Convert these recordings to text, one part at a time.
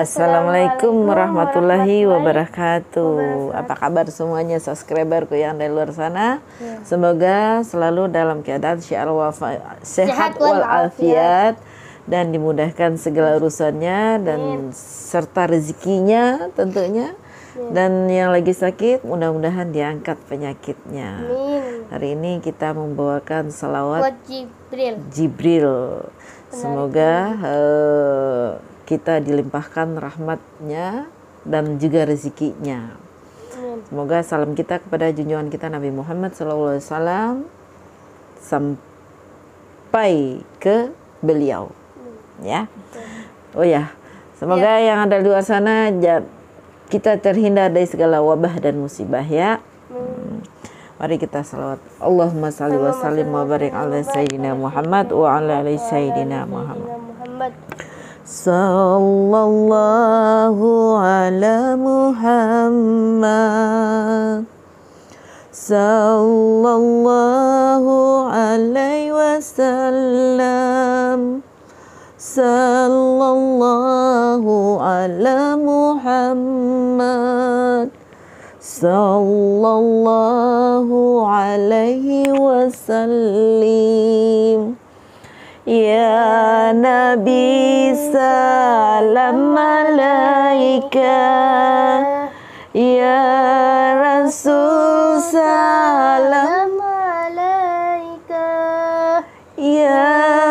Assalamualaikum warahmatullahi wabarakatuh. Apa kabar semuanya subscriberku yang dari luar sana? Semoga selalu dalam keadaan sehat walafiat dan dimudahkan segala urusannya dan serta rezekinya tentunya. Dan yang lagi sakit mudah-mudahan diangkat penyakitnya. Hari ini kita membawakan salawat Jibril. Semoga kita dilimpahkan rahmatnya dan juga rezekinya. Semoga salam kita kepada junjungan kita Nabi Muhammad SAW sampai ke beliau. Ya. Oh ya, semoga yang ada di luar sana kita terhindar dari segala wabah dan musibah ya. Mari kita salawat. Allahumma salli wa sallim wa barik ala sayyidina Muhammad wa ala ali sayyidina Muhammad. Sallallahu ala Muhammad. Sallallahu alaihi wasallam. Sallallahu ala Muhammad. Sallallahu alaihi wasallim. Ya Nabi salam alaika, ya Rasul salam alaika, ya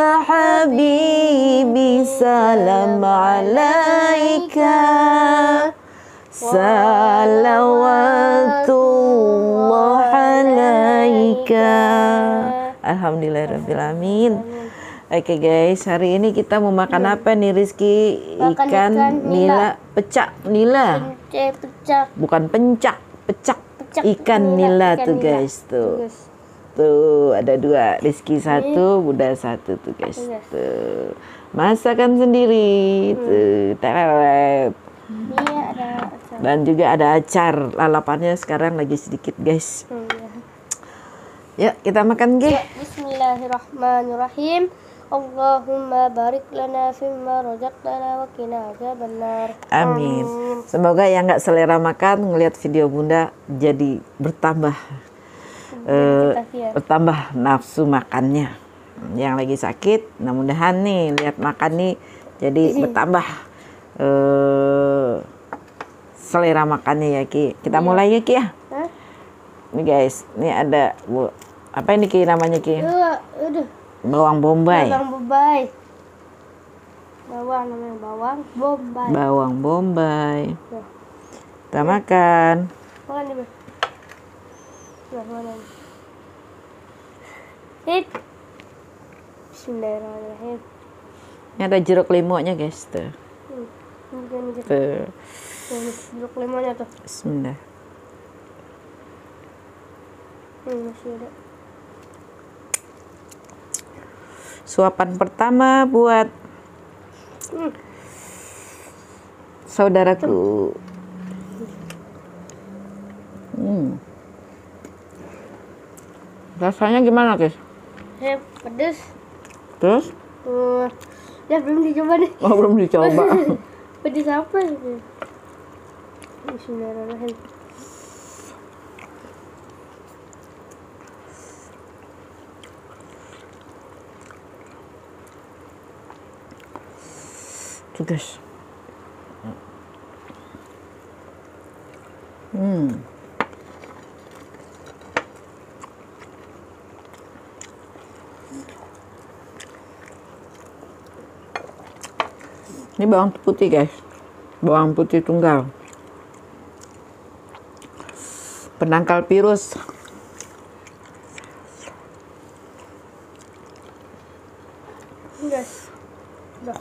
Habibi salam alaika, salawatullah alaika. Alhamdulillahirrabbilalamin. Oke guys, hari ini kita mau makan apa nih Rizky? Ikan nila pecak. Nila bukan pencak, pecak. Ikan nila tuh guys tuh. Tuh ada dua, Rizky satu, Bunda satu tuh guys. Tuh masakan sendiri tuh. Tereret. Dan juga ada acar, lalapannya sekarang lagi sedikit guys. Ya kita makan guys. Bismillahirrahmanirrahim. Allahumma barik lana fimma razaqtana wa qina adzabannar. Amin. Semoga yang nggak selera makan ngelihat video Bunda jadi bertambah bertambah nafsu makannya. Yang lagi sakit, mudah-mudahan nih lihat makan nih jadi bertambah selera makannya ya Ki. Kita mulai ya Ki ya. Nih guys, ini ada apa ini Ki namanya Ki? Bawang bombay. Bawang namanya bawang bombay. Bawang bombay. Kita makan. Makan nih. Bismillahirrahmanirrahim. Ini ada jeruk limaunya guys tuh. Tuh. Jeruk limaunya tuh. Bismillah. Masih ada. Suapan pertama buat saudaraku. Rasanya gimana guys? Pedes. Terus? Ya belum dicoba nih. Oh belum dicoba. Pedes apa itu? Bismillahirrahmanirrahim. Tuh guys. Ini bawang putih guys. Bawang putih tunggal. Penangkal virus. Guys. Udah.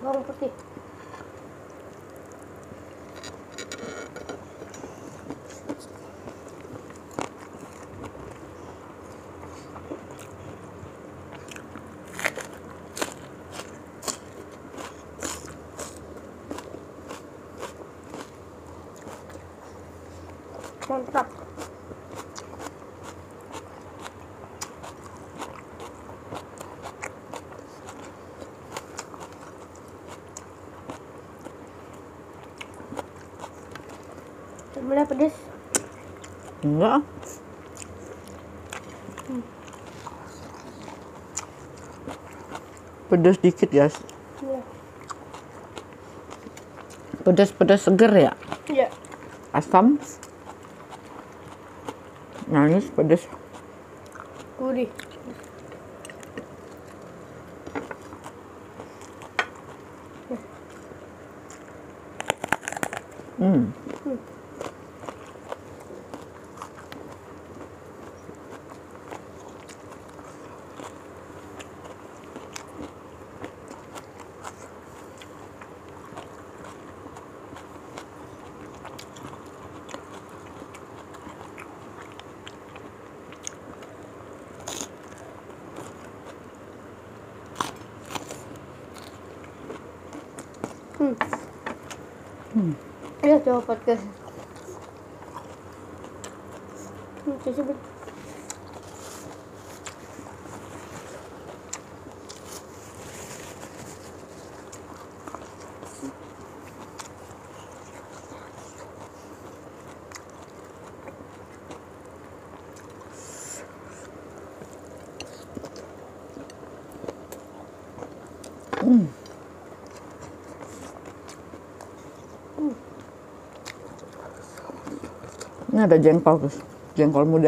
Bawang putih. Mantap. Sebelah pedes. Enggak. Pedas dikit, guys. Iya. Pedas-pedas seger ya. Iya. Asam. Manis, pedas. Gurih. Ayo coba podcast. Coba. Ini ada jengkol, guys. Jengkol muda.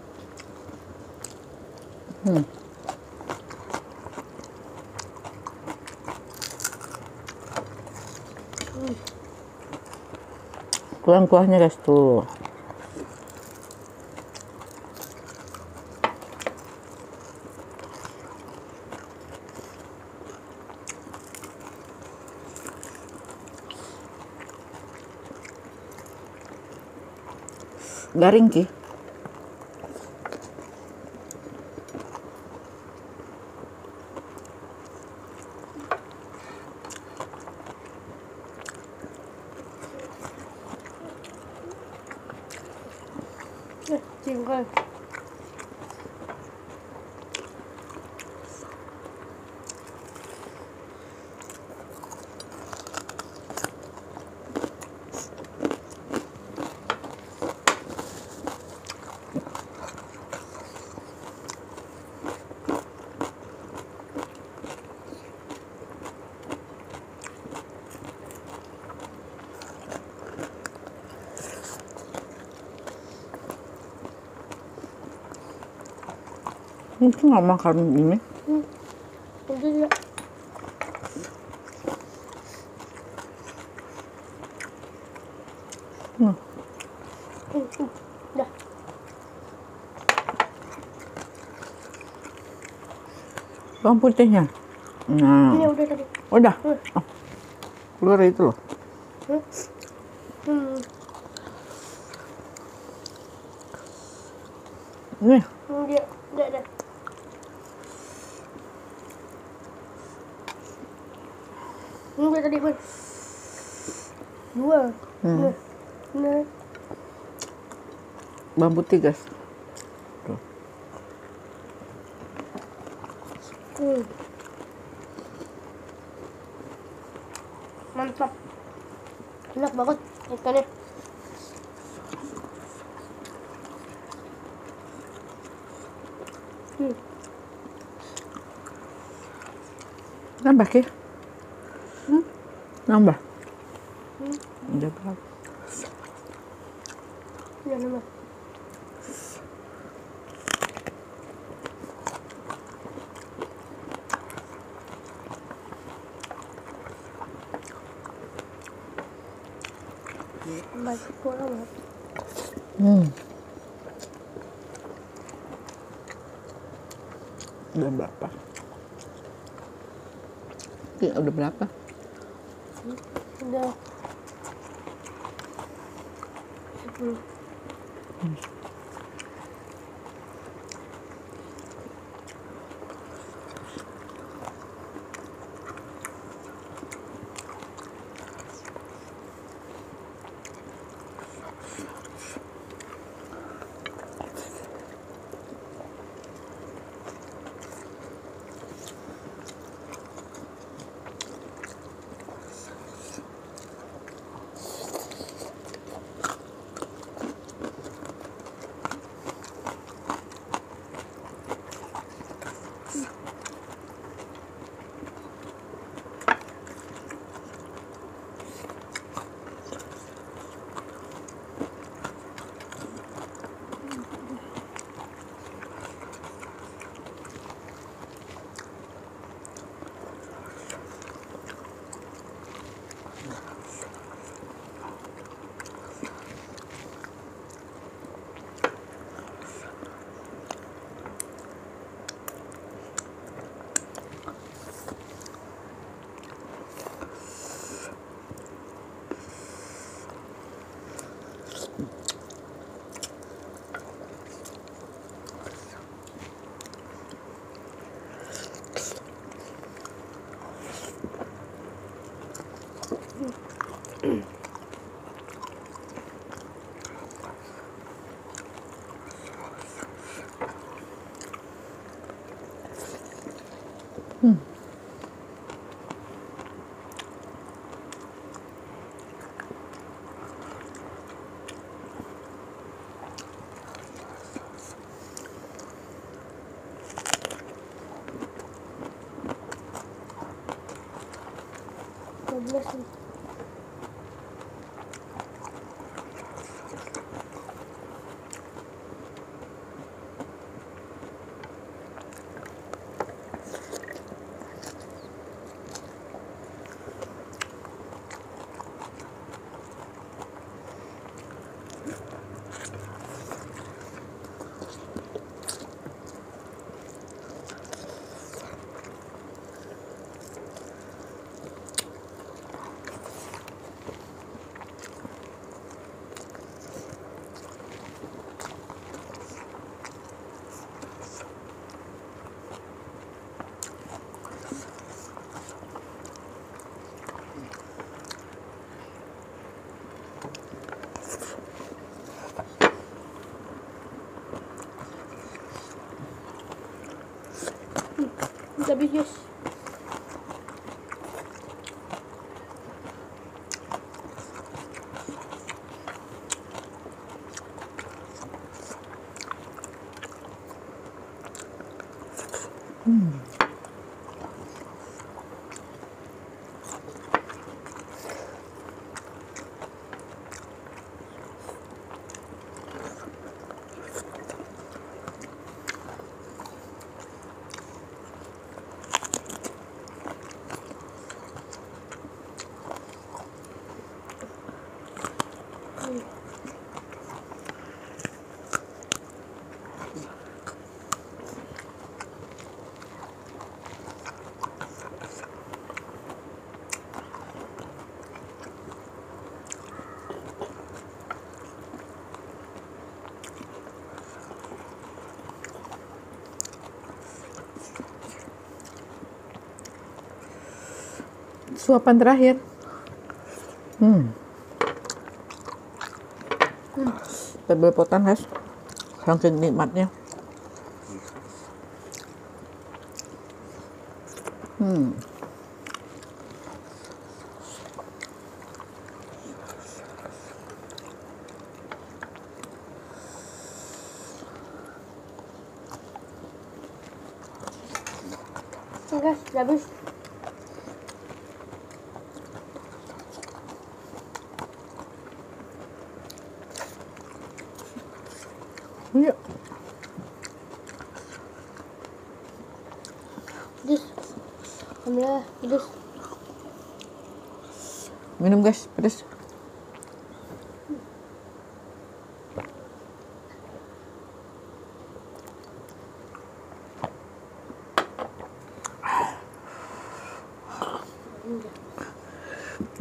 Kuah-kuahnya, guys, tuh. Garing, Ki. Jengkol. Mungkin nggak makan ini. Udah ya. Udah. Bawang putihnya. Nah, Ini udah tadi. udah. Oh, keluar itu loh. Nih. Dia udah. Ini udah tadi, Bun. Dua. Nah. Bawang putih, guys. Tuh. Mantap. Enak banget ikannya. Nambah, Ki. Nambah. Udah berapa? Ya, nambah. Masih kurang banget. Udah berapa? Ki, udah berapa? Udah. 10. Nih. Habis guys. Suapan terakhir. Belepotan guys, saking nikmatnya. Guys, habis. Iya. Pedes. Alhamdulillah, pedes. Minum guys, pedes.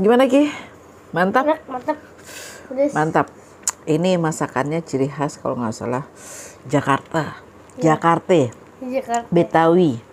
Gimana Ki? Mantap? Enak, mantap. Pedes. Mantap. Ini masakannya ciri khas kalau nggak salah Jakarta. Jakarta. Di Jakarta. Betawi.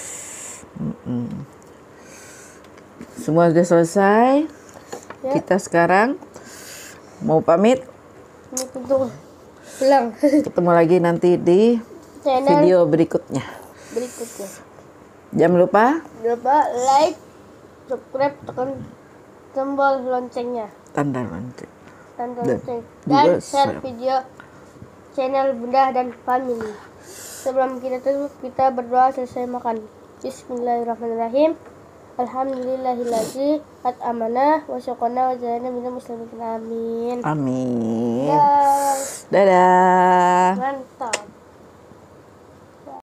Semua sudah selesai. Ya. Kita sekarang mau pamit. Ini untuk pulang. Ketemu lagi nanti di Channel video berikutnya. berikutnya. Jangan lupa Jangan lupa like, subscribe, tekan tombol loncengnya. tanda lonceng. Tanda Dan lonceng. juga Dan share share. video channel Bunda dan Family. Sebelum kita tutup, kita berdoa selesai makan. Bismillahirrahmanirrahim. Alhamdulillahillazi at'amana wa syaqana wa jalana minal muslimin. Amin. Amin. Ya. Dadah. Man.